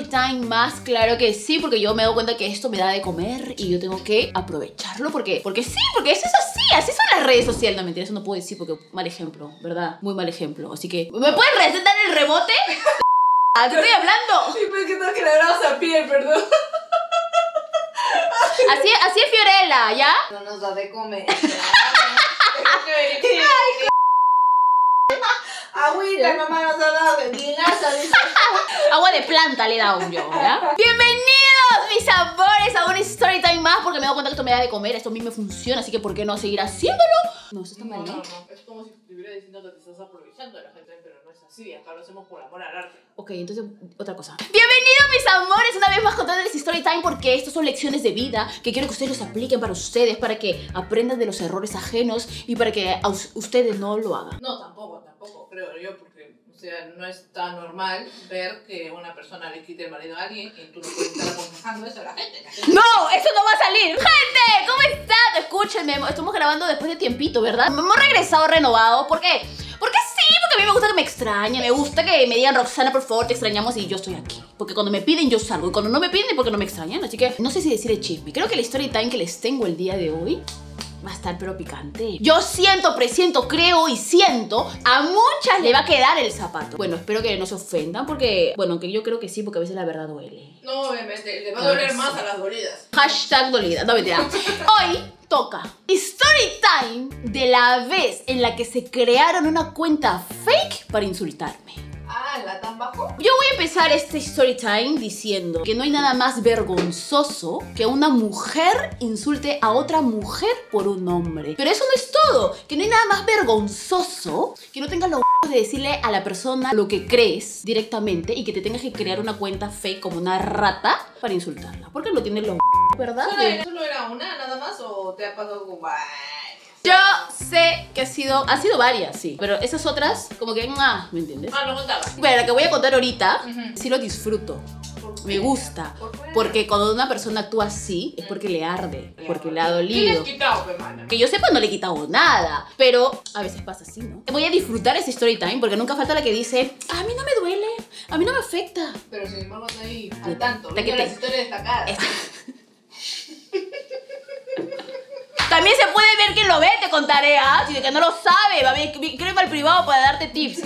time más, claro que sí, porque yo me doy cuenta que esto me da de comer y yo tengo que aprovecharlo porque sí, porque eso es así son las redes sociales. No, mentira, eso no puedo decir porque mal ejemplo, ¿verdad? Muy mal ejemplo, así que... ¿Me pueden recetar el rebote? ¿A qué estoy hablando? Sí, pero es que tengo que labramos a piel, perdón. Así es Fiorella, ¿ya? No nos da de comer. Agüita, mamá nos ha dado de vinaza, dice. Agua de planta le he dado yo, ¿ya? Bienvenidos, mis amores, a un story time más, porque me he dado cuenta que esto me da de comer, esto a mí me funciona, así que ¿por qué no seguir haciéndolo? No, eso está mal, ¿no? No. Es como si te estuviera diciendo que te estás aprovechando de la gente, pero no es así. Acá lo hacemos por amor al arte. Ok, entonces, otra cosa. Bienvenidos, mis amores, una vez más contándoles story time, porque estos son lecciones de vida que quiero que ustedes los apliquen para ustedes, para que aprendan de los errores ajenos y para que ustedes no lo hagan. No, tampoco, creo yo, porque, o sea, no es tan normal ver que una persona le quite el marido a alguien y tú no puedes estar aconsejando eso a la gente. ¡No! ¡Eso no va a salir! ¡Gente! ¿Cómo están? Escúchenme, estamos grabando después de tiempito, ¿verdad? Hemos regresado renovado, ¿por qué? Porque sí, porque a mí me gusta que me extrañen, me gusta que me digan, Roxana, por favor, te extrañamos y yo estoy aquí. Porque cuando me piden, yo salgo, y cuando no me piden, porque no me extrañan. Así que no sé si decir el chisme. Creo que la story time que les tengo el día de hoy va a estar pero picante. Yo siento, presiento, creo y siento, a muchas le va a quedar el zapato. Bueno, espero que no se ofendan porque, bueno, que yo creo que sí, porque a veces la verdad duele. No, obviamente, le va a doler más a las dolidas. Hashtag dolida, no mentira. Hoy toca story time de la vez en la que se crearon una cuenta fake para insultarme. Ah, ¿la tan bajo? Yo voy a empezar este story time diciendo que no hay nada más vergonzoso que una mujer insulte a otra mujer por un hombre. Pero eso no es todo, que no hay nada más vergonzoso que no tengas los de decirle a la persona lo que crees directamente y que te tengas que crear una cuenta fake como una rata para insultarla. Porque no tienes los ¿verdad? ¿Solo era una nada más o te ha pasado con varias? Yo sé que ha sido varias, sí. Pero esas otras, como que, ¿me entiendes? Ah, no contaba. Bueno, la que voy a contar ahorita, sí lo disfruto. Me gusta. ¿Por qué? Porque cuando una persona actúa así, es porque le arde, porque le ha dolido. ¿Qué le has quitado, hermana? Que yo sepa, no le he quitado nada. Pero a veces pasa así, ¿no? Voy a disfrutar ese story time porque nunca falta la que dice, a mí no me duele, a mí no me afecta. Pero sin embargo está ahí al tanto. ¿De qué Viendo las historias destacadas. También se puede ver quién lo ve, te contaré, ¿ah? Si de que no lo sabe, va a ver, creo que va al privado para darte tips.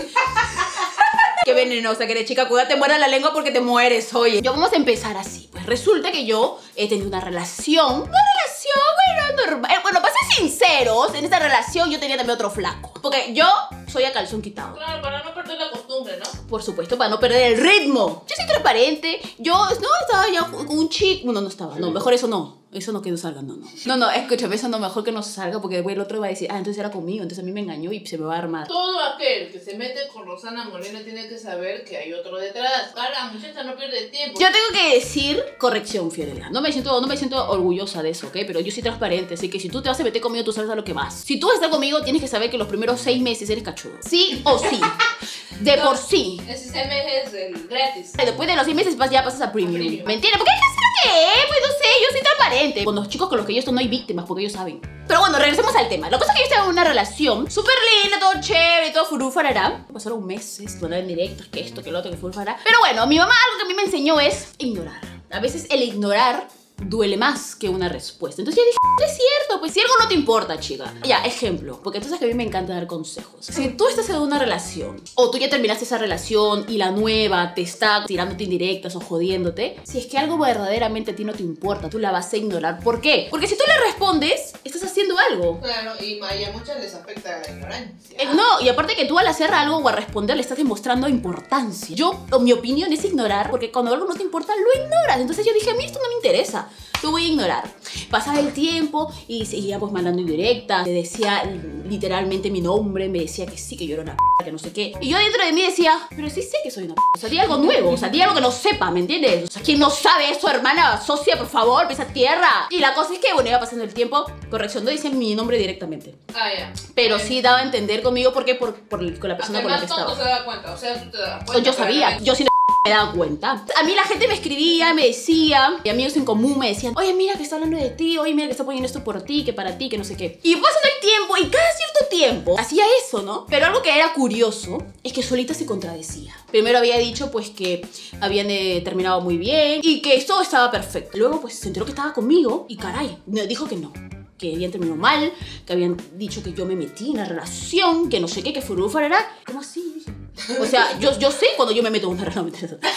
Qué venenosa que eres, chica, cuídate, muera la lengua porque te mueres, oye. Yo vamos a empezar así, pues resulta que yo he tenido una relación, bueno, normal. Bueno, para ser sinceros, en esta relación yo tenía también otro flaco. Porque yo soy a calzón quitado. Claro, para no perder la costumbre, ¿no? Por supuesto, para no perder el ritmo. Yo soy transparente. Yo no estaba ya con un chico. No estaba. No, mejor eso no. Eso no, que no salga, no. No, escúchame, eso no, mejor que no salga porque después el otro va a decir, entonces era conmigo, entonces a mí me engañó y se me va a armar. Todo aquel que se mete con Roxana Molina tiene que saber que hay otro detrás. La muchacha no pierde tiempo. Yo tengo que decir corrección, Fiorella. No me siento orgullosa de eso, ¿ok? Pero yo soy transparente, así que si tú te vas a meter conmigo, tú sabes a lo que vas. Si tú vas a estar conmigo, tienes que saber que los primeros 6 meses eres cachudo. Sí o sí. De por sí. Ese 6 meses es el gratis. Y después de los 6 meses ya pasas a premium. Mentira, porque hay que hacer lo que es, pues no sé, yo soy transparente. Con los chicos con los que yo estoy no hay víctimas, porque ellos saben. Pero bueno, regresemos al tema. La cosa es que yo estaba en una relación súper linda, todo chévere, todo furufarará. Pasaron meses, poner en directos, que esto, que lo otro, que furufará. Pero bueno, mi mamá algo que a mí me enseñó es ignorar. A veces el ignorar duele más que una respuesta. Entonces yo dije, es cierto, pues si algo no te importa, chica. Ya, ejemplo, porque tú sabes que a mí me encanta dar consejos. Si tú estás en una relación, o tú ya terminaste esa relación y la nueva te está tirándote indirectas o jodiéndote, si es que algo verdaderamente a ti no te importa, tú la vas a ignorar. ¿Por qué? Porque si tú le respondes, estás haciendo algo. Claro, y a muchas les afecta la ignorancia. No, y aparte que tú al hacer algo o a responder le estás demostrando importancia. Mi opinión es ignorar, porque cuando algo no te importa, lo ignoras. Entonces yo dije, a mí esto no me interesa. Lo voy a ignorar. Pasaba el tiempo y seguía pues mandando indirectas. Me decía literalmente mi nombre, me decía que sí, que yo era una p***, que no sé qué. Y yo dentro de mí decía, pero sí sé que soy una p***. O sea, di algo nuevo, o sea, di algo que no sepa, ¿me entiendes? O sea, quien no sabe eso, hermana, socia, por favor, pesa tierra. Y la cosa es que, bueno, iba pasando el tiempo, corrección, no decían mi nombre directamente. Ya. Pero sí daba a entender conmigo porque con la persona con la que Además, estaba. todo se da cuenta, o sea, tú te das cuenta. Yo sabía, yo sí me daba cuenta. A mí la gente me escribía, me decía, y amigos en común me decían, oye, mira que está hablando de ti, oye, mira que está poniendo esto por ti, que para ti, que no sé qué. Y pasando el tiempo, y cada cierto tiempo, hacía eso, ¿no? Pero algo que era curioso es que solita se contradecía. Primero había dicho, pues, que habían terminado muy bien y que todo estaba perfecto. Luego, pues, se enteró que estaba conmigo y caray, me dijo que no. Que habían terminado mal, que habían dicho que yo me metí en la relación, que no sé qué, que furufara. ¿Cómo así? O sea, yo sé cuando yo me meto en una relación.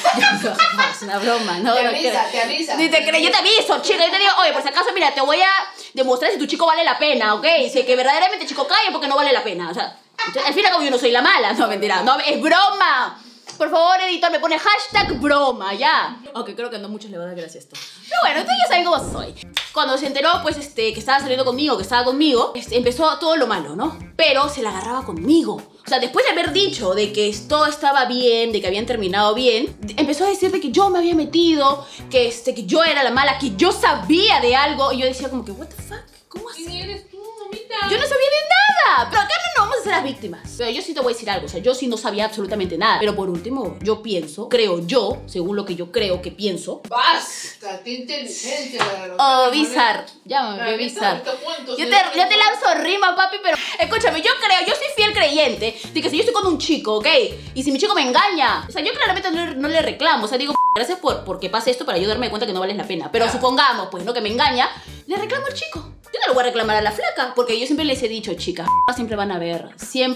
Es una broma, ¿no? Te avisa. Ni te crees, yo te aviso, chica. Yo te digo, oye, por si acaso, mira, te voy a demostrar si tu chico vale la pena, ¿ok? Si es que verdaderamente chico cae porque no vale la pena. O sea, al fin y al cabo yo no soy la mala. No, mentira. No, es broma. Por favor, editor, me pone hashtag broma, ya. Aunque creo que no muchos le va a dar gracia esto. Pero bueno, ustedes ya saben cómo soy. Cuando se enteró, pues, que estaba saliendo conmigo, que estaba conmigo, empezó todo lo malo, ¿no? Pero se la agarraba conmigo. O sea, después de haber dicho de que todo estaba bien, de que habían terminado bien, empezó a decir de que yo me había metido, que yo era la mala, que yo sabía de algo. Y yo decía como que, what the fuck, ¿cómo así? ¿Quién eres tú, mamita? Yo no sabía de nada. Pero acá no vamos a ser las víctimas. Pero yo sí te voy a decir algo. O sea, yo sí no sabía absolutamente nada. Pero por último, yo pienso, creo yo, según lo que yo creo que pienso. ¡Basta! ¡Qué inteligente! Oh, Bizarre. Llámame, Bizarre. Yo te lanzo rima, papi, pero escúchame, yo soy fiel creyente de que si yo estoy con un chico, ¿ok? Y si mi chico me engaña, o sea, yo claramente no le reclamo. O sea, digo, gracias porque pase esto para yo darme cuenta que no vales la pena. Pero supongamos, pues, ¿no? Que me engaña, le reclamo al chico. Yo no le voy a reclamar a la flaca, porque yo siempre les he dicho, chicas, siempre van a ver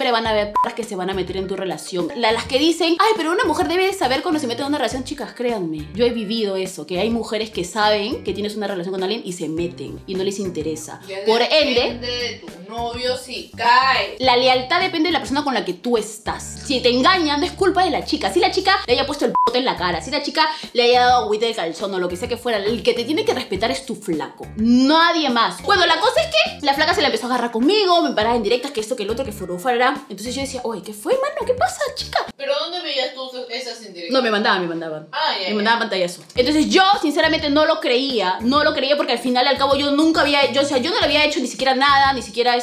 que se van a meter en tu relación. Las que dicen, ay, pero una mujer debe saber cuando se mete en una relación. Chicas, créanme, yo he vivido eso, que hay mujeres que saben que tienes una relación con alguien y se meten y no les interesa. Por ende, de tu novio si cae. La lealtad depende de la persona con la que tú estás. Si te engañan, no es culpa de la chica. Si la chica le haya puesto el pote en la cara, si la chica le haya dado agüita de calzón o lo que sea que fuera, el que te tiene que respetar es tu flaco, nadie más. Bueno, la cosa es que la flaca se la empezó a agarrar conmigo, me paraba en directas, que esto, que el otro, que furufara. Entonces yo decía, oye, ¿qué fue, mano? ¿Qué pasa, chica? ¿Pero dónde veías tú esas indirectas? No, me mandaban. Me mandaban pantallazo. Entonces yo, sinceramente, no lo creía porque al final, al cabo, yo no le había hecho ni siquiera nada, ni siquiera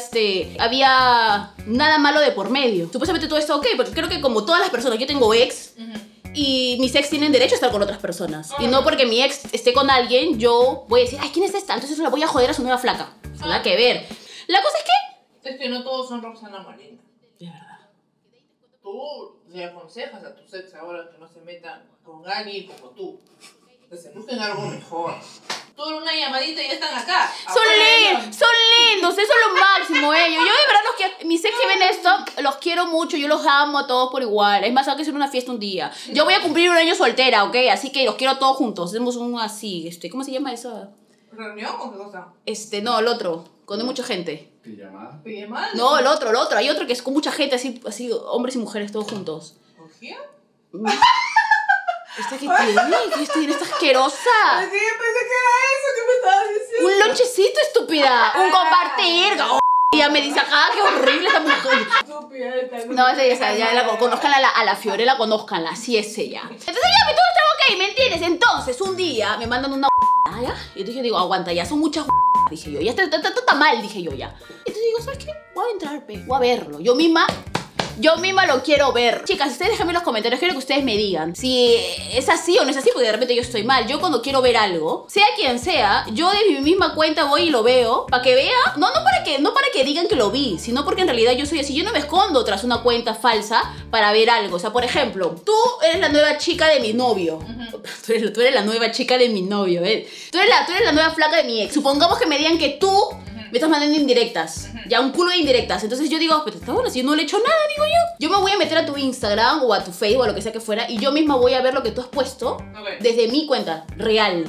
había nada malo de por medio. Supuestamente todo esto, ok, porque creo que como todas las personas, yo tengo ex, y mis ex tienen derecho a estar con otras personas. Y no porque mi ex esté con alguien, yo voy a decir, ay, ¿quién es esta? Entonces la voy a joder a su nueva flaca. Nada que ver. La cosa es que... Es que no todos son Roxana Molina. De verdad. Tú le aconsejas a tus ex ahora que no se metan con alguien como tú. Que se busquen algo mejor. Tú una llamadita y ya están acá. Son lindos, eso es lo máximo ellos. Yo de verdad los quiero, mis ex que ven esto, los quiero mucho, yo los amo a todos por igual. Es más, hay que hacer una fiesta un día. Yo voy a cumplir un año soltera, ¿ok? Así que los quiero todos juntos. Hacemos un así, ¿cómo se llama eso? ¿Reunión o qué cosa? No, el otro, cuando hay mucha gente. ¿Pijamada? ¿Pijamada? No, el otro. Hay otro que es con mucha gente, así hombres y mujeres todos juntos. ¿Orgía? ¿Esta qué tiene? ¿Qué tiene? ¿Esta asquerosa? Sí, pensé que era eso que me estabas diciendo. Un lonchecito, estúpida. Un compartir. Y ya me dice, ah, qué horrible esta mujer. Estúpida esta. No, esa ya conozcan a la Fiorella, conozcanla, así es ella. Entonces ya, todo está ok, ¿me entiendes? Entonces, un día me mandan una ¿ya? Y entonces yo digo, aguanta, ya son muchas dije yo, ya está mal, dije yo ya. Entonces digo, ¿sabes qué? Voy a entrar, voy a verlo. Yo misma lo quiero ver. Chicas, ustedes déjenme en los comentarios, quiero que ustedes me digan si es así o no es así, porque de repente yo estoy mal. Yo cuando quiero ver algo, sea quien sea, yo de mi misma cuenta voy y lo veo, para que vea, no para que digan que lo vi, sino porque en realidad yo soy así. Yo no me escondo tras una cuenta falsa para ver algo. O sea, por ejemplo, tú eres la nueva chica de mi novio. Tú eres la nueva chica de mi novio, ¿eh? Tú eres la nueva flaca de mi ex. Supongamos que me digan que tú me estás mandando indirectas, ya un culo de indirectas. Entonces yo digo, pues está bueno, si yo no le he hecho nada, digo yo. Yo me voy a meter a tu Instagram o a tu Facebook o a lo que sea que fuera y yo misma voy a ver lo que tú has puesto desde mi cuenta real.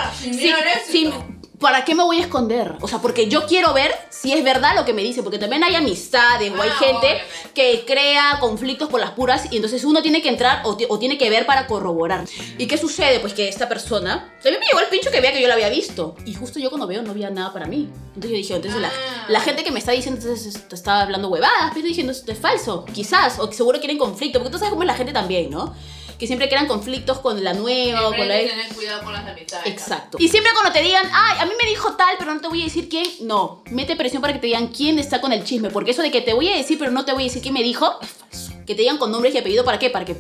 ¿Para qué me voy a esconder? O sea, porque yo quiero ver si es verdad lo que me dice, porque también hay amistades o hay gente que crea conflictos por las puras y entonces uno tiene que entrar o tiene que ver para corroborar. ¿Y qué sucede? Pues que esta persona, también me llegó el pincho que vea que yo la había visto y justo yo cuando veo no había nada para mí. Entonces yo dije, entonces la gente que me está diciendo entonces te está hablando huevadas, pero diciendo esto es falso, quizás, o que seguro quieren conflicto, porque tú sabes cómo es la gente también, ¿no? Que siempre crean conflictos con la nueva o con la ex. Tener cuidado con las amistades. Exacto. Y siempre cuando te digan, ay, a mí me dijo tal, pero no te voy a decir quién, no. Mete presión para que te digan quién está con el chisme, porque eso de que te voy a decir, pero no te voy a decir quién me dijo, es falso. Que te digan con nombres y apellido, ¿para qué? Para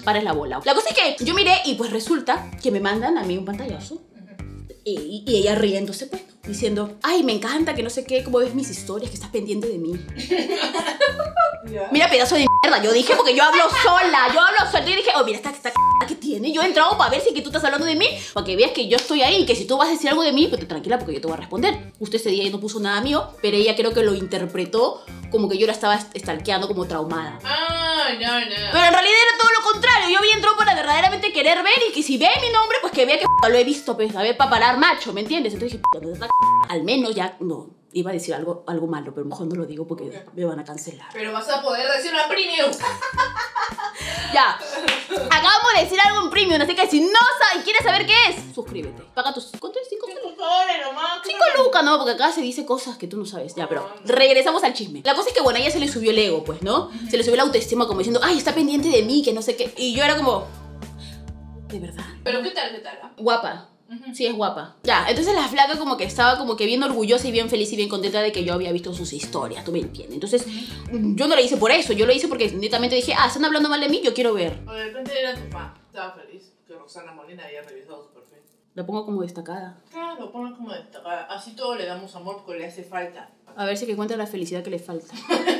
pares la bola. La cosa es que yo miré y pues resulta que me mandan a mí un pantallazo. Y ella riéndose, pues, diciendo, ay, me encanta que no sé qué, cómo ves mis historias, que estás pendiente de mí. Mira, pedazo de mierda, yo dije, porque yo hablo sola. Y dije, oh, mira, esta que tiene. Yo he entrado para ver si que tú estás hablando de mí, para que veas que yo estoy ahí, y que si tú vas a decir algo de mí, pues tranquila, porque yo te voy a responder. Justo ese día no puso nada mío, pero ella creo que lo interpretó como que yo la estaba stalkeando, como traumada. Ah, no. Pero en realidad era todo lo contrario. Yo había entrado para verdaderamente querer ver, y que si ve mi nombre, pues que vea que lo he visto, pues, a ver, para parar macho, ¿me entiendes? Entonces dije, al menos ya, no. Iba a decir algo malo, pero mejor no lo digo porque me van a cancelar. Pero vas a poder decir una premium. Ya. Acabamos de decir algo en premium, así que si no sabes, quieres saber qué es, suscríbete. Paga tus... ¿Cuánto es? 5 soles nomás. 5 lucas, no, porque acá se dice cosas que tú no sabes. Ya, pero regresamos al chisme. La cosa es que, bueno, a ella se le subió el ego, pues, ¿no? Se le subió la autoestima como diciendo, ay, está pendiente de mí, que no sé qué. Y yo era como... ¿De verdad? ¿Pero qué tal? Guapa. Sí, es guapa. Ya, entonces la flaca como que estaba como que bien orgullosa y bien feliz y bien contenta de que yo había visto sus historias, tú me entiendes. Entonces, yo no lo hice por eso, yo lo hice porque netamente dije, están hablando mal de mí, yo quiero ver. O de repente era tu fan, estaba feliz que Roxana Molina había revisado su perfil. La pongo como destacada. Claro, ponlo como destacada. Así todo le damos amor porque le hace falta. A ver si que encuentra la felicidad que le falta.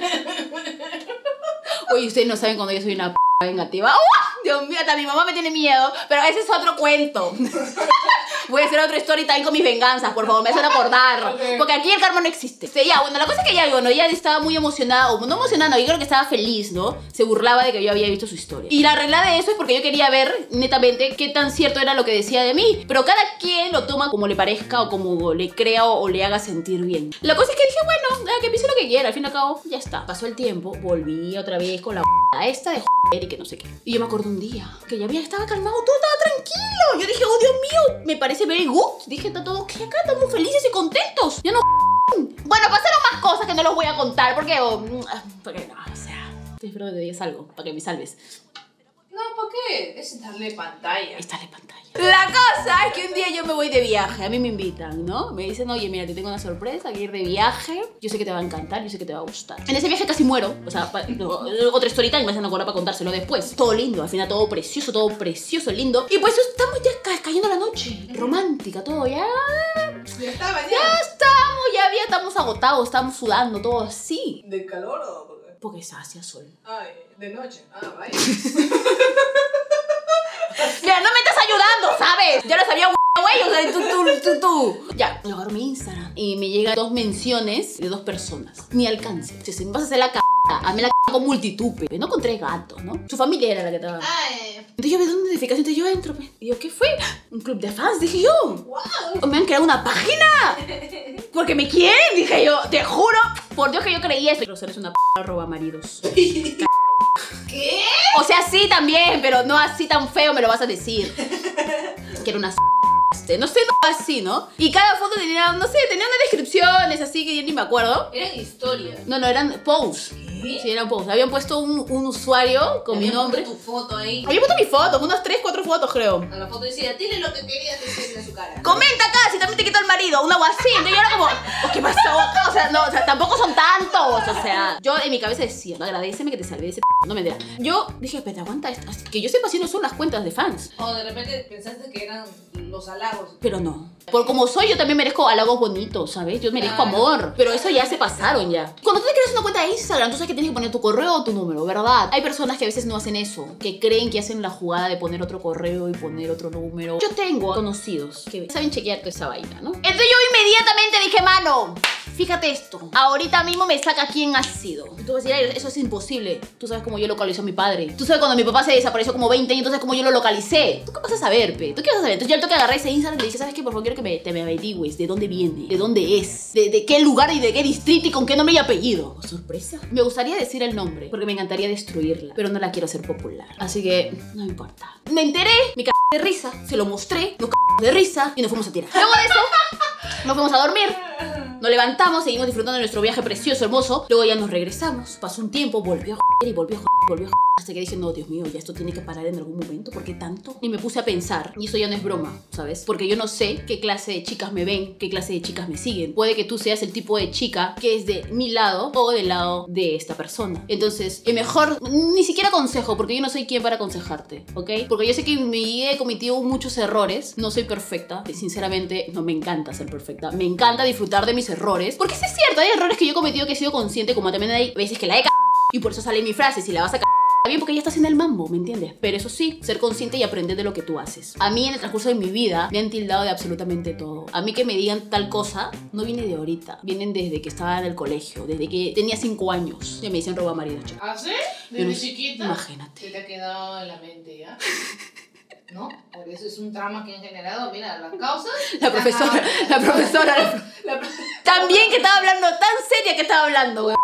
Oye, ustedes no saben cuando yo soy una vengativa. ¡Oh! Dios mío, hasta mi mamá me tiene miedo. Pero ese es otro cuento. Voy a hacer otro story time con mis venganzas, por favor, me hacen acordar. Okay. Porque aquí el karma no existe. Ya, bueno, la cosa es que ella estaba muy emocionada, o no emocionada, yo creo que estaba feliz, ¿no? Se burlaba de que yo había visto su historia. Y la regla de eso es porque yo quería ver, netamente, qué tan cierto era lo que decía de mí. Pero cada quien lo toma como le parezca, o como le crea, o le haga sentir bien. La cosa es que dije, bueno, que piense lo que quiera, al fin y al cabo, ya está. Pasó el tiempo, volví otra vez con la esta de y que no sé qué. Y yo me acuerdo un día que ya estaba calmado, todo estaba tranquilo. Yo dije, oh Dios mío, me parece very good. Dije, está todo que acá, estamos felices y contentos. Ya no. Bueno, pasaron más cosas que no los voy a contar porque no, o sea, espero que te digas algo para que me salves. No, ¿por qué? Es darle pantalla. Es darle pantalla. La cosa es que un día yo me voy de viaje, a mí me invitan, ¿no? Me dicen, oye, mira, te tengo una sorpresa, que ir de viaje. Yo sé que te va a encantar, yo sé que te va a gustar. En ese viaje casi muero, o sea, otra story time me hacen acordar para contárselo después. Todo lindo, al final todo precioso, lindo. Y pues estamos ya cayendo la noche, romántica, todo ya. Ya estaba, ya estamos agotados, estamos sudando, todo así. ¿De calor o por qué? Porque se hacía sol. Ay, de noche. Ah, vaya. Mira, no me estás ayudando, ¿sabes? Ya lo sabía, güey, o sea, tú. Ya, yo agarro mi Instagram y me llegan 2 menciones de 2 personas. Ni alcance. Si me vas a hacer la hazme la con multitupe, no con 3 gatos, ¿no? Su familia era la que estaba. Entonces yo veo una notificación, entonces yo entro, pues. Y yo, ¿qué fue? Un club de fans, dije yo. ¡Wow! ¿Me han creado una página? Porque me quieren, dije yo. Te juro, por Dios que yo creí eso. Pero eres una roba maridos. ¿Qué? O sea, sí también, pero no así tan feo me lo vas a decir. Que era una no sé, no así, ¿no? Y cada foto tenía, no sé, tenía unas descripciones así que yo ni me acuerdo. Eran historias. No, eran posts. ¿Qué? Sí, eran posts. Habían puesto un usuario con mi nombre. Tu foto ahí. Había puesto mi foto, unas 3, 4 fotos, creo. A la foto decía, dile lo que querías decirle a su cara. Comenta acá si también te quitó el marido, una agua así. Entonces yo era como, oh, ¿qué pasó acá? O sea, no, o sea, tampoco son tantos. O sea, yo en mi cabeza decía, no, agradéceme que te salvé de ese no me dirá. Yo dije, espera, aguanta esto. Que yo sepa si no son las cuentas de fans. O de repente pensaste que eran los halagos. Pero no. Por como soy, yo también merezco halagos bonitos, ¿sabes? Yo merezco amor. Pero eso ya se pasaron ya. Cuando tú te creas una cuenta de Instagram, tú sabes que tienes que poner tu correo o tu número, ¿verdad? Hay personas que a veces no hacen eso, que creen que hacen la jugada de poner otro correo y poner otro número. Yo tengo conocidos que saben chequear toda esa vaina, ¿no? Entonces yo inmediatamente dije, mano, fíjate esto. Ahorita mismo me saca quién ha sido. Y tú vas a decir, eso es imposible. Tú sabes cómo yo localicé a mi padre. Tú sabes cuando mi papá se desapareció como 20 años, entonces cómo yo lo localicé. ¿Tú qué vas a saber, pe? ¿Tú qué vas a saber? Entonces yo al toque agarré ese Instagram y le dije, ¿sabes qué? Por favor, quiero que te me averigües de dónde viene, de dónde es, de qué lugar y de qué distrito y con qué nombre y apellido. Oh, sorpresa. Me gustaría decir el nombre, porque me encantaría destruirla, pero no la quiero hacer popular. Así que, no importa. Me enteré, me cagué de risa, se lo mostré, nos cagamos de risa y nos fuimos a tirar. Luego de eso, nos fuimos a dormir. Nos levantamos, seguimos disfrutando de nuestro viaje precioso, hermoso. Luego ya nos regresamos. Pasó un tiempo, volvió a joder y volvió a joder, volvió a joder. Hasta que dije, no, Dios mío, ya esto tiene que parar en algún momento. ¿Por qué tanto? Y me puse a pensar, y eso ya no es broma, ¿sabes? Porque yo no sé qué clase de chicas me ven, qué clase de chicas me siguen. Puede que tú seas el tipo de chica que es de mi lado o del lado de esta persona. Entonces, mejor ni siquiera aconsejo, porque yo no soy quien para aconsejarte, ¿ok? Porque yo sé que en mi vida he cometido muchos errores. No soy perfecta. Sinceramente, no me encanta ser perfecta. Me encanta disfrutar de mis errores. Porque sí es cierto, hay errores que yo he cometido que he sido consciente, como también hay veces que la he cagado. Y por eso sale mi frase, si la vas a cagar, está bien porque ya estás en el mambo, ¿me entiendes? Pero eso sí, ser consciente y aprender de lo que tú haces. A mí en el transcurso de mi vida me han tildado de absolutamente todo. A mí que me digan tal cosa no viene de ahorita. Vienen desde que estaba en el colegio, desde que tenía 5 años. Ya me dicen roba marido, chico. ¿Ah, sí? ¿Desde chiquita? Imagínate. Se te ha quedado en la mente, ¿ya? ¿No? Por eso es un trauma que han generado. Mira, las causas... La profesora. También que estaba hablando, tan seria que estaba hablando, güey.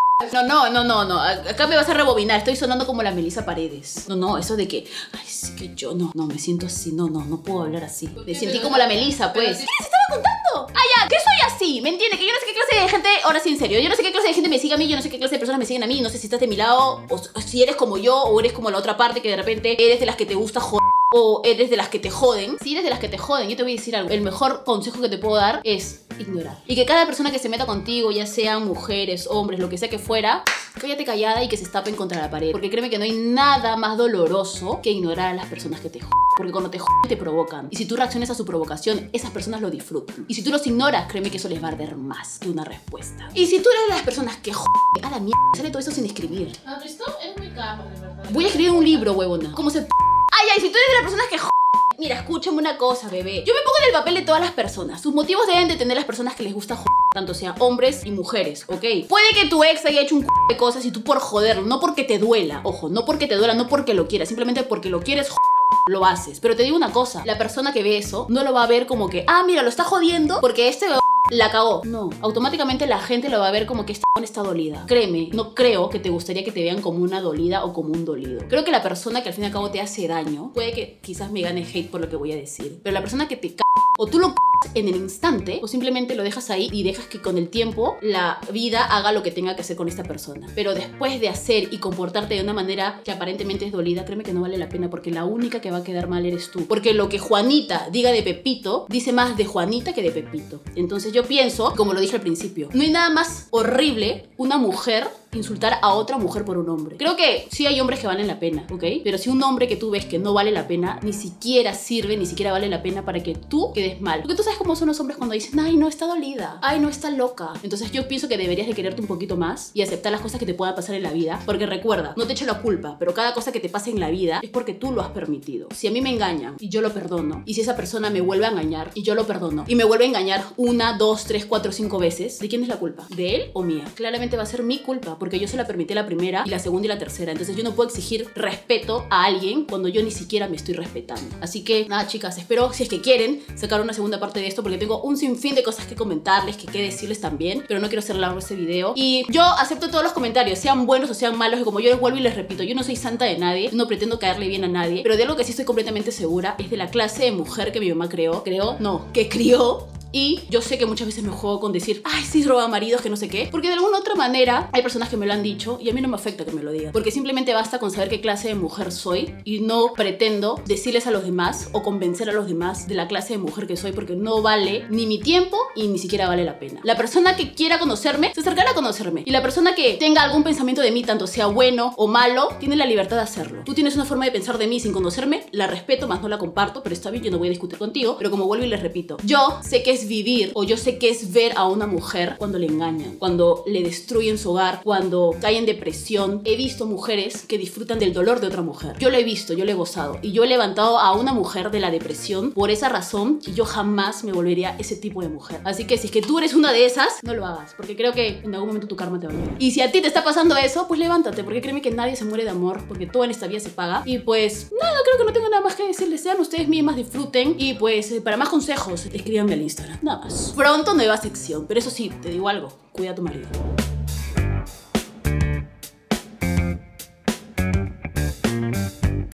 No. Acá me vas a rebobinar. Estoy sonando como la Melissa Paredes. No, eso de que... Ay, es que yo no me siento así. No puedo hablar así. Me sentí como la Melissa, pues. ¿Qué les estaba contando? Ah, ya, que soy así, ¿me entiendes? Que yo no sé qué clase de gente... Ahora sí, en serio. Yo no sé qué clase de gente me sigue a mí. Yo no sé qué clase de personas me siguen a mí. No sé si estás de mi lado o si eres como yo o eres como la otra parte que de repente eres de las que te gusta joder. O eres de las que te joden. Si eres de las que te joden, yo te voy a decir algo. El mejor consejo que te puedo dar es ignorar. Y que cada persona que se meta contigo, ya sean mujeres, hombres, lo que sea que fuera, cállate callada y que se estapen contra la pared. Porque créeme que no hay nada más doloroso que ignorar a las personas que te joden. Porque cuando te joden, te provocan. Y si tú reaccionas a su provocación, esas personas lo disfrutan. Y si tú los ignoras, créeme que eso les va a arder más que una respuesta. Y si tú eres de las personas que joden, a la mierda, sale todo eso sin escribir. ¿Has visto? Es muy capa, de verdad. Voy a escribir un libro, huevona. ¿Cómo se... Ay, si tú eres de las personas que mira, escúchame una cosa, bebé. Yo me pongo en el papel de todas las personas. Sus motivos deben de tener las personas que les gusta joder, tanto sean hombres y mujeres, ¿ok? Puede que tu ex haya hecho un de cosas y tú por joderlo, no porque te duela. Ojo, no porque te duela, no porque lo quieras, simplemente porque lo quieres lo haces. Pero te digo una cosa, la persona que ve eso no lo va a ver como que, ah, mira, lo está jodiendo porque este la cagó. No, automáticamente la gente lo va a ver como que esta está dolida. Créeme, no creo que te gustaría que te vean como una dolida o como un dolido. Creo que la persona que al fin y al cabo te hace daño, puede que quizás me gane hate por lo que voy a decir, pero la persona que te o tú lo en el instante o simplemente lo dejas ahí y dejas que con el tiempo la vida haga lo que tenga que hacer con esta persona. Pero después de hacer y comportarte de una manera que aparentemente es dolida, créeme que no vale la pena porque la única que va a quedar mal eres tú. Porque lo que Juanita diga de Pepito dice más de Juanita que de Pepito. Entonces yo pienso, como lo dije al principio, no hay nada más horrible una mujer insultar a otra mujer por un hombre. Creo que sí hay hombres que valen la pena, ¿ok? Pero si un hombre que tú ves que no vale la pena, ni siquiera sirve, ni siquiera vale la pena para que tú quedes mal. Porque tú sabes cómo son los hombres cuando dicen, ay, no, está dolida, ay, no, está loca. Entonces yo pienso que deberías de quererte un poquito más y aceptar las cosas que te puedan pasar en la vida. Porque recuerda, no te echo la culpa, pero cada cosa que te pase en la vida es porque tú lo has permitido. Si a mí me engañan y yo lo perdono, y si esa persona me vuelve a engañar y yo lo perdono, y me vuelve a engañar 1, 2, 3, 4, 5 veces, ¿de quién es la culpa? ¿De él o mía? Claramente va a ser mi culpa, porque yo se la permití la primera y la segunda y la tercera. Entonces yo no puedo exigir respeto a alguien cuando yo ni siquiera me estoy respetando. Así que nada, chicas, espero, si es que quieren, sacar una segunda parte de esto porque tengo un sinfín de cosas que comentarles, que decirles también, pero no quiero hacer largo este video. Y yo acepto todos los comentarios, sean buenos o sean malos, y como yo les vuelvo y les repito, yo no soy santa de nadie, no pretendo caerle bien a nadie, pero de algo que sí estoy completamente segura es de la clase de mujer que mi mamá que crió. Y yo sé que muchas veces me juego con decir, ay, sí, roba maridos, que no sé qué. Porque de alguna otra manera hay personas que me lo han dicho y a mí no me afecta que me lo digan. Porque simplemente basta con saber qué clase de mujer soy y no pretendo decirles a los demás o convencer a los demás de la clase de mujer que soy, porque no vale ni mi tiempo y ni siquiera vale la pena. La persona que quiera conocerme, se acercará a conocerme. Y la persona que tenga algún pensamiento de mí, tanto sea bueno o malo, tiene la libertad de hacerlo. Tú tienes una forma de pensar de mí sin conocerme, la respeto, más no la comparto, pero está bien, yo no voy a discutir contigo. Pero como vuelvo y les repito, yo sé que es vivir, o yo sé qué es ver a una mujer cuando le engañan, cuando le destruyen su hogar, cuando cae en depresión. He visto mujeres que disfrutan del dolor de otra mujer. Yo lo he visto, yo lo he gozado y yo he levantado a una mujer de la depresión por esa razón, y yo jamás me volvería ese tipo de mujer. Así que si es que tú eres una de esas, no lo hagas, porque creo que en algún momento tu karma te va a llegar. Y si a ti te está pasando eso, pues levántate, porque créeme que nadie se muere de amor, porque todo en esta vida se paga. Y pues nada, creo que no tengo nada más que decirles. Sean ustedes mismas, disfruten, y pues para más consejos escríbanme al Instagram, nada más. Pronto nueva sección, pero eso sí, te digo algo, cuida a tu marido.